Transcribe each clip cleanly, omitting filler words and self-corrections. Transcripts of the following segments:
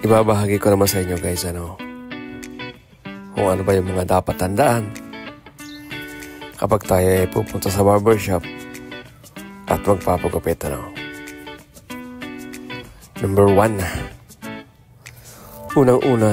ibabahagi ko naman sa inyo guys kung ano ba yung mga dapat tandaan kapag tayo ay pupunta sa barbershop at magpapagupit. Number 1, unang-una,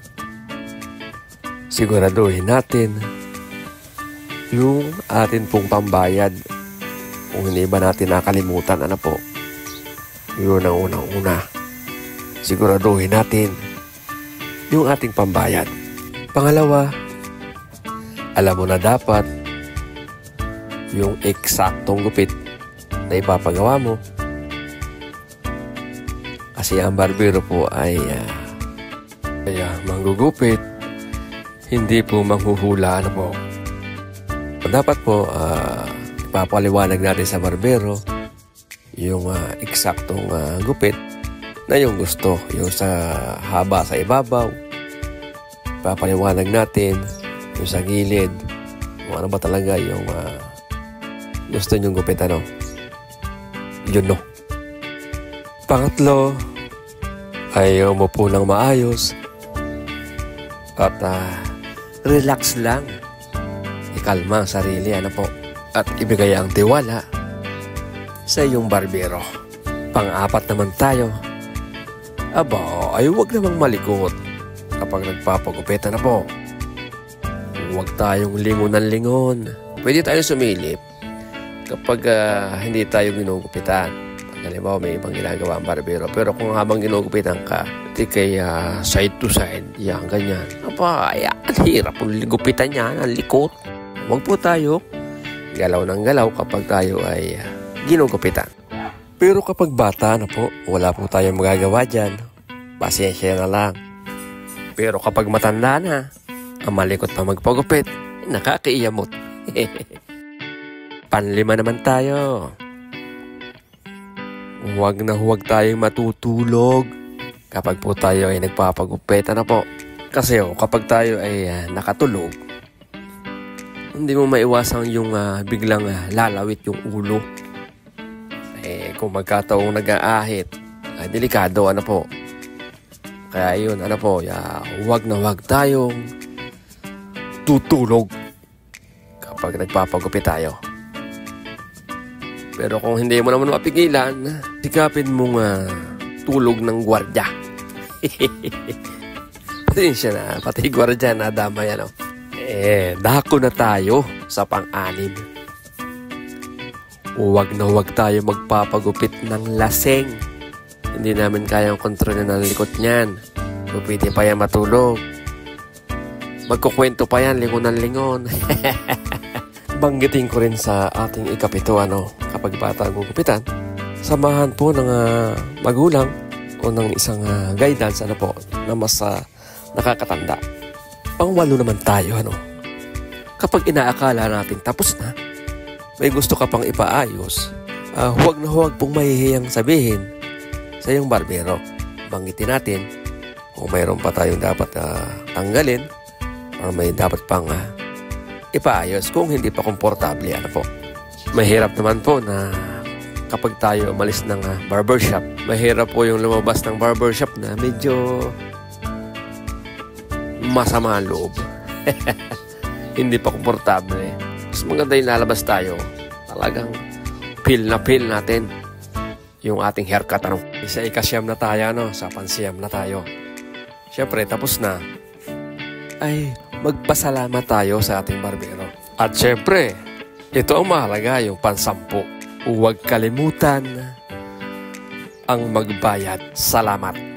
siguraduhin natin yung atin pong pambayad. Kung hindi ba natin nakalimutan, yun ang unang-una. Siguraduhin natin yung ating pambayad. Pangalawa, alam mo na dapat yung eksaktong gupit na ipapagawa mo. Kasi ang barbero po ay manggugupit, hindi po manghuhula. Dapat po ipapaliwanag natin sa barbero yung eksaktong gupit na yung gusto, yung sa haba sa ibabaw. Ipapaliwanag natin yung sa gilid, kung ano ba talaga yung gusto nyong gupit. Yun. Pangatlo, ay umupo ng maayos at relax lang. Ikalma ang sarili, at ibigay ang tiwala sa iyong barbero. Pang-apat naman tayo, ay huwag namang malikot kapag nagpapagupit. Huwag tayong lingon. Pwede tayo sumilip kapag hindi tayo ginugupitan. Halimbawa, may ibang ginagawa ang barbero. Pero kung habang ginugupitan ka, di kaya side to side, ganyan. Ang hirap ang gupitan niya, ang likot. Huwag po tayo galaw ng galaw kapag tayo ay ginugupitan. Pero kapag bata wala po tayong magagawa dyan. Pasensya na lang. Pero kapag matanda na, ang malikot na magpagupit, nakakaiyamot. Panlima naman tayo. Huwag tayong matutulog kapag po tayo ay nagpapagupit. Kasi kapag tayo ay nakatulog, hindi mo maiwasang yung biglang lalawit yung ulo. Kung magkataong nag-aahit, delikado. Kaya yun, huwag tayong tutulog kapag nagpapagupit tayo. Pero kung hindi mo naman mapigilan, sikapin mong tulog ng gwardya. Pasensya na, pati gwardya na damay. Dako na tayo sa pang-anim. Huwag tayo magpapagupit ng laseng. Hindi namin kayang kontrolin ang likot niyan. Pwede pa yan matulog. Magkukwento pa yan, lingon. Banggitin ko rin sa ating ikapito, kapag bata gugupitan, samahan po ng magulang o ng isang guidance, na mas nakakatanda. Pang-walo naman tayo, kapag inaakala natin tapos na, may gusto ka pang ipaayos, huwag pong mahihiyang sabihin sa iyong barbero. Banggitin natin kung mayroon pa tayong dapat tanggalin o may dapat pang ipaayos kung hindi pa komportable. Mahirap naman po na kapag tayo umalis ng barbershop, mahirap po yung lumabas ng barbershop na medyo masama ang loob. Hindi pa komportable. Mas maganda yung lalabas tayo, talagang feel natin yung ating haircut. Sa ikasyam na tayo, sa pansiyam na tayo. Siyempre, tapos na, ay magpasalamat tayo sa ating barbero. At syempre, ito ang mahalaga, yung pansampu. Huwag kalimutan ang magbayad. Salamat.